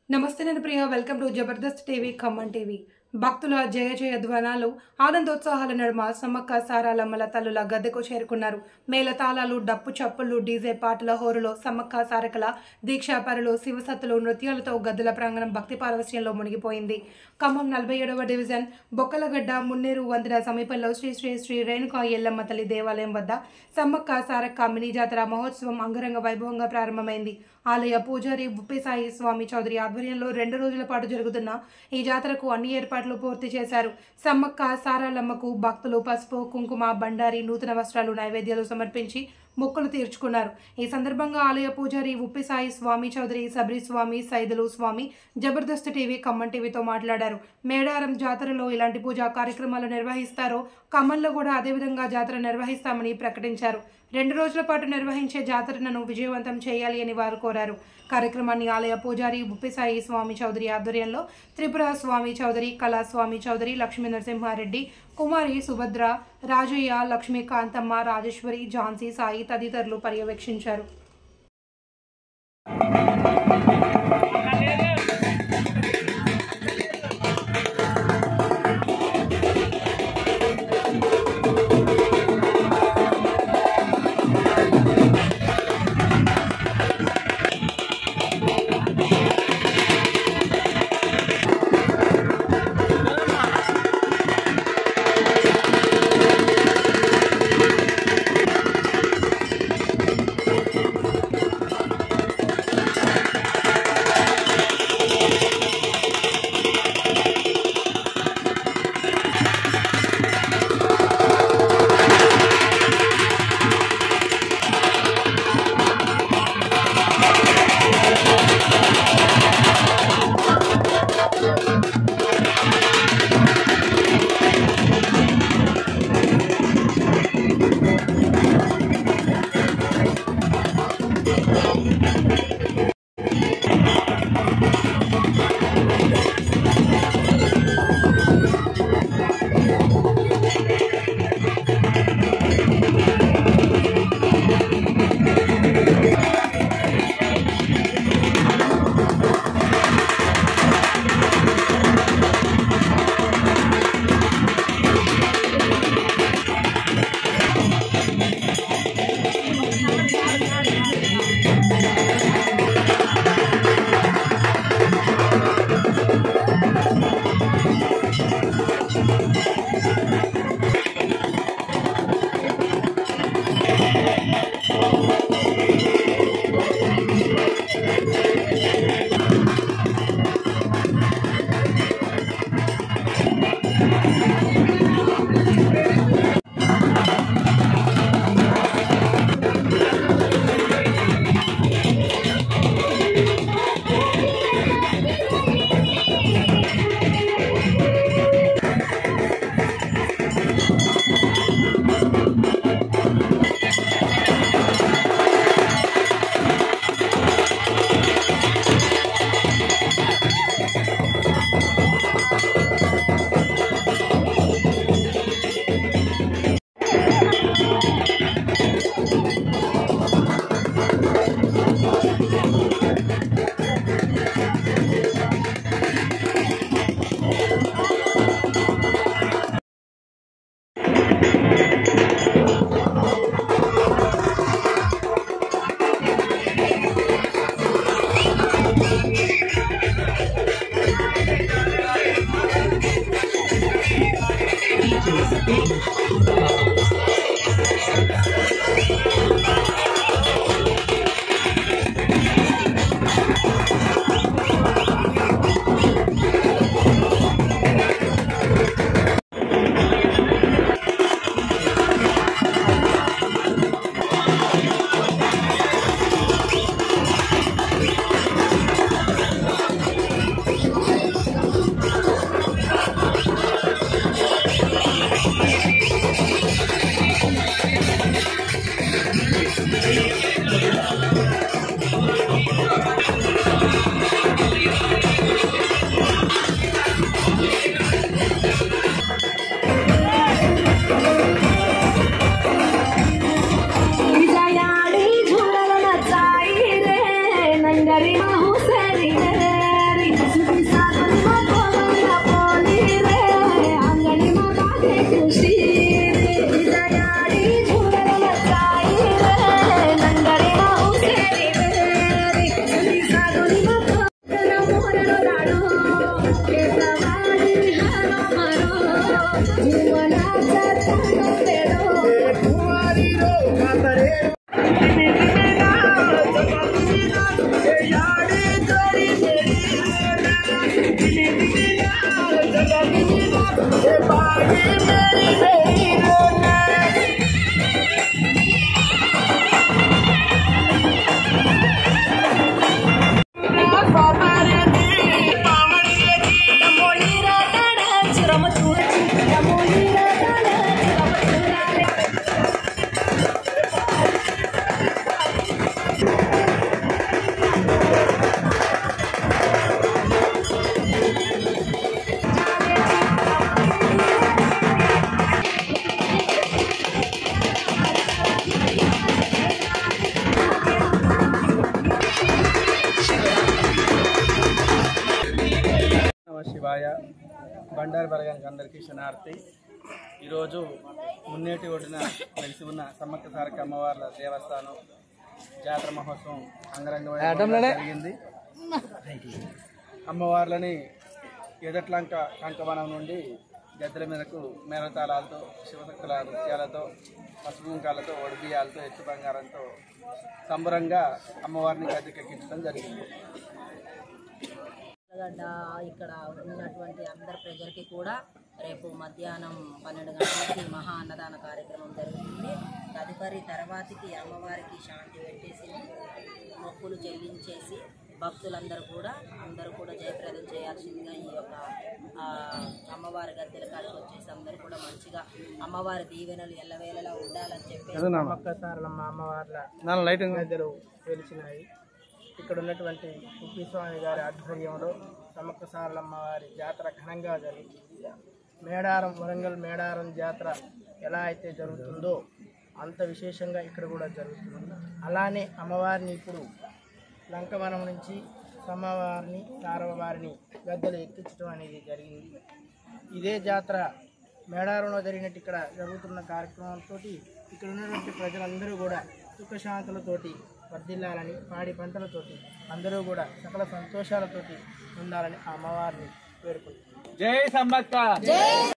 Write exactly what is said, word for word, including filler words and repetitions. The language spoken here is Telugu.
నమస్తే నేను Priya welcome to Jabardast TV Khammam TV భక్తుల జయ జయ ధ్వనాలు ఆనందోత్సాహాల నడుమ సమ్మక్క సారాలమ్మల తల్లుల గద్దెకు చేరుకున్నారు. మేళతాళాలు డప్పు చప్పుళ్ళు డీజే పాటల హోరులో సమ్మక్క సారకల దీక్షాపరులు శివసత్తులు నృత్యాలతో గద్దెల ప్రాంగణం భక్తి పారవశ్యంలో మునిగిపోయింది. ఖమ్మం నలభై ఏడవ డివిజన్ బొక్కలగడ్డ మున్నేరు వంతెన సమీపంలో శ్రీ శ్రీ శ్రీ రేణుకా ఎల్లమ్మ తల్లి దేవాలయం వద్ద సమ్మక్క సారక్క మినీ జాతర మహోత్సవం అంగరంగ వైభవంగా ప్రారంభమైంది. ఆలయ పూజారి ఉప్పిసాయి స్వామి చౌదరి ఆధ్వర్యంలో రెండు రోజుల పాటు జరుగుతున్న ఈ జాతరకు అన్ని ఏర్పాట్లు పూర్తి చేశారు. సమ్మక్క సారాలమ్మకు భక్తులు పసుపు కుంకుమ బండారి నూతన వస్త్రాలు నైవేద్యాలు సమర్పించి మొక్కులు తీర్చుకున్నారు. ఈ సందర్భంగా ఆలయ పూజారి ఉప్పిసాయి స్వామి చౌదరి సబ్రి స్వామి సైదులు స్వామి జబర్దస్త్ టీవీ ఖమ్మం టీవీతో మాట్లాడారు. మేడారం జాతరలో ఇలాంటి పూజా కార్యక్రమాలు నిర్వహిస్తారో ఖమ్మంలో కూడా అదేవిధంగా జాతర నిర్వహిస్తామని ప్రకటించారు. రెండు రోజుల పాటు నిర్వహించే జాతరను విజయవంతం చేయాలి అని వారు కోరారు. కార్యక్రమాన్ని ఆలయ పూజారి ఉప్పిసాయి స్వామి చౌదరి ఆధ్వర్యంలో త్రిపుర స్వామి చౌదరి కళా స్వామి చౌదరి లక్ష్మీ నరసింహారెడ్డి కుమారి సుభద్ర రాజయ్య లక్ష్మీ కాంతమ్మ రాజేశ్వరి ఝాన్సీ సాయి తదితరులు పర్యవేక్షించారు. శివాయ బండారు బలగానికి అందరికీ శనార్థి. ఈరోజు మున్నేటి ఒడిన వెలిసి ఉన్న సమ్మక్క సారక్క అమ్మవార్ల దేవస్థానం జాతర మహోత్సవం అంగరంగ వైభవంగా జరిగింది. అమ్మవార్లని ఎదట్లంక కంకవనం నుండి గద్దెల మీదకు మేళతాళాలతో శివశక్తుల నృత్యాలతో పసుపు కుంకాలతో ఒడిబియ్యాలతో ఎత్తు బంగారంతో సంబరంగా అమ్మవారిని గద్దెకెక్కించడం జరిగింది. ఇక్కడ ఉన్నటువంటి అందరి ప్రజలకి కూడా రేపు మధ్యాహ్నం పన్నెండు గంటలకి మహా అన్నదాన కార్యక్రమం జరుగుతుంది. తదుపరి తర్వాతికి అమ్మవారికి శాంతి పెట్టేసి మొక్కులు చెల్లించేసి భక్తులందరూ కూడా అందరూ కూడా జయప్రదం చేయాల్సిందిగా ఈ యొక్క అమ్మవారి గద్దెల కాడికి వచ్చేసి అందరూ కూడా మంచిగా అమ్మవారి దీవెనలు ఎల్లవేళలా ఉండాలని చెప్పేసి సమ్మక్క సారలమ్మ అమ్మవార్ల గద్దెలు వెలిసినాయి. ఇక్కడ ఉన్నటువంటి ఉప్పిస్వామి గారి ఆధ్వర్యంలో సమ్మక్క సారలమ్మ వారి జాతర ఘనంగా జరుగుతుంది. మేడారం వరంగల్ మేడారం జాతర ఎలా అయితే జరుగుతుందో అంత విశేషంగా ఇక్కడ కూడా జరుగుతుంది. అలానే అమ్మవారిని ఇప్పుడు లంకవనం నుంచి అమ్మవారిని సారవారిని గద్దెలు ఎక్కించడం అనేది జరిగింది. ఇదే జాతర మేడారంలో జరిగినట్టు ఇక్కడ జరుగుతున్న కార్యక్రమంతో ఇక్కడ ఉన్నటువంటి ప్రజలందరూ కూడా సుఖశాంతులతోటి వర్ధిల్లాలని, పాడి పంటలతోటి అందరూ కూడా సకల సంతోషాలతోటి ఉండాలని ఆ అమ్మవారిని వేడుకుంటున్నారు. జై సమ్మక్క.